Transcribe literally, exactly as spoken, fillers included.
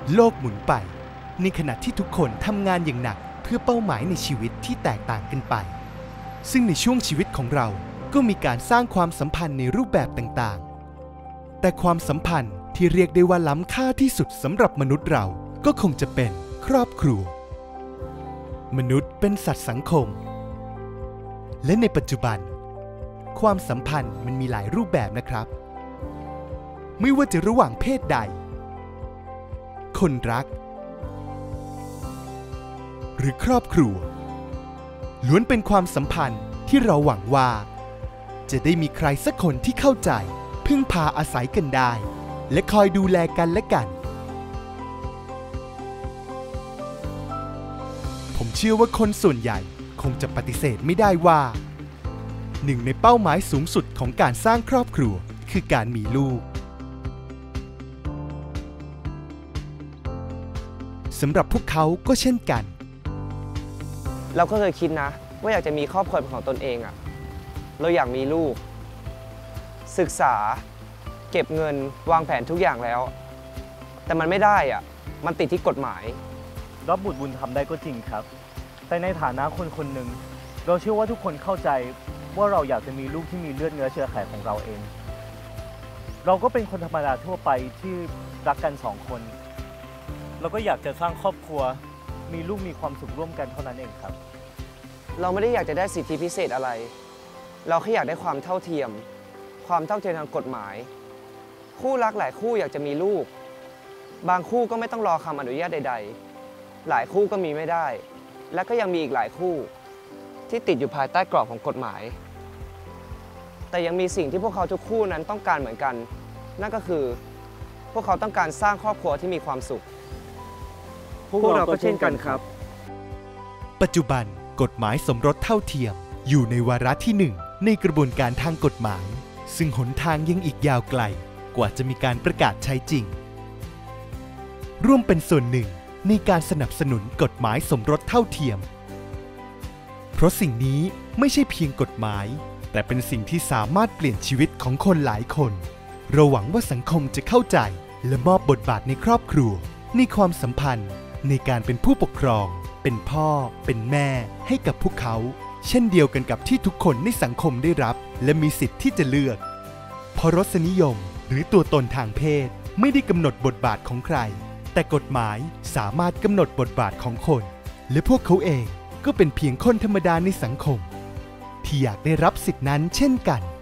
โลกหมุนไปในขณะที่ทุกคนทำงานอย่างหนักเพื่อเป้าหมายในชีวิตที่แตกต่างกันไปซึ่งในช่วงชีวิตของเราก็มีการสร้างความสัมพันธ์ในรูปแบบต่างๆแต่ความสัมพันธ์ที่เรียกได้ว่าล้ำค่าที่สุดสำหรับมนุษย์เราก็คงจะเป็นครอบครัวมนุษย์เป็นสัตว์สังคมและในปัจจุบันความสัมพันธ์มันมีหลายรูปแบบนะครับไม่ว่าจะระหว่างเพศใดคนรักหรือครอบครัวล้วนเป็นความสัมพันธ์ที่เราหวังว่าจะได้มีใครสักคนที่เข้าใจพึ่งพาอาศัยกันได้และคอยดูแลกันและกันผมเชื่อว่าคนส่วนใหญ่คงจะปฏิเสธไม่ได้ว่าหนึ่งในเป้าหมายสูงสุดของการสร้างครอบครัวคือการมีลูกสำหรับพวกเขาก็เช่นกันเราก็เคยคิดนะว่าอยากจะมีครอบครัวเป็นของตนเองอะเราอยากมีลูกศึกษาเก็บเงินวางแผนทุกอย่างแล้วแต่มันไม่ได้อะมันติดที่กฎหมายรับบุตรบุญธรรมได้ก็จริงครับแต่ในฐานะคนคนหนึ่งเราเชื่อว่าทุกคนเข้าใจว่าเราอยากจะมีลูกที่มีเลือดเนื้อเชื้อไขของเราเองเราก็เป็นคนธรรมดาทั่วไปที่รักกันสองคนเราก็อยากจะสร้างครอบครัวมีลูกมีความสุขร่วมกันเท่านั้นเองครับเราไม่ได้อยากจะได้สิทธิพิเศษอะไรเราแค่อยากได้ความเท่าเทียมความเท่าเทียมทางกฎหมายคู่รักหลายคู่อยากจะมีลูกบางคู่ก็ไม่ต้องรอคำอนุญาตใดๆหลายคู่ก็มีไม่ได้และก็ยังมีอีกหลายคู่ที่ติดอยู่ภายใต้กรอบของกฎหมายแต่ยังมีสิ่งที่พวกเขาทุกคู่นั้นต้องการเหมือนกันนั่นก็คือพวกเขาต้องการสร้างครอบครัวที่มีความสุขพวกเราก็เช่นกันครับปัจจุบันกฎหมายสมรสเท่าเทียมอยู่ในวาระที่หนึ่งในกระบวนการทางกฎหมายซึ่งหนทางยังอีกยาวไกลกว่าจะมีการประกาศใช้จริงร่วมเป็นส่วนหนึ่งในการสนับสนุนกฎหมายสมรสเท่าเทียมเพราะสิ่งนี้ไม่ใช่เพียงกฎหมายแต่เป็นสิ่งที่สามารถเปลี่ยนชีวิตของคนหลายคนเราหวังว่าสังคมจะเข้าใจและมอบบทบาทในครอบครัวในความสัมพันธ์ในการเป็นผู้ปกครองเป็นพ่อเป็นแม่ให้กับพวกเขาเช่นเดียวกันกับที่ทุกคนในสังคมได้รับและมีสิทธิ์ที่จะเลือกเพราะรสนิยมหรือตัวตนทางเพศไม่ได้กำหนดบทบาทของใครแต่กฎหมายสามารถกำหนดบทบาทของคนและพวกเขาเองก็เป็นเพียงคนธรรมดาในสังคมที่อยากได้รับสิทธินั้นเช่นกัน